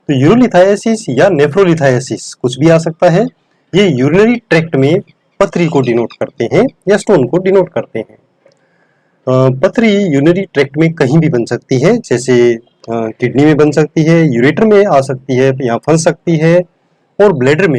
तो यूरोलिथाइसिस या नेफ्रोलिथाइसिस कुछ भी आ सकता है। ये यूरिनरी ट्रैक्ट में पथरी को डिनोट करते हैं या स्टोन को डिनोट करते हैं। पथरी यूरिनरी ट्रैक्ट में कहीं भी बन सकती है, जैसे किडनी में बन सकती है, यूरेटर में आ सकती है या फंस सकती है, और ब्लैडर में